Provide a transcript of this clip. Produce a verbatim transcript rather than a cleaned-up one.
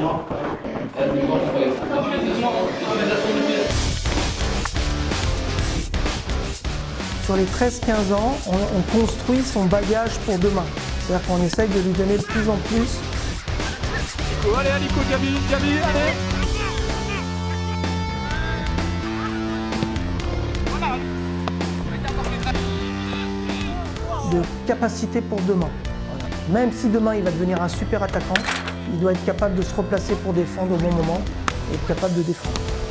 Sur les treize quinze ans, on, on construit son bagage pour demain. C'est-à-dire qu'on essaye de lui donner de plus en plus. Nico, allez, Nico, Gabi, Gabi, allez! De capacité pour demain. Voilà. Même si demain il va devenir un super attaquant, il doit être capable de se replacer pour défendre au bon moment et être capable de défendre.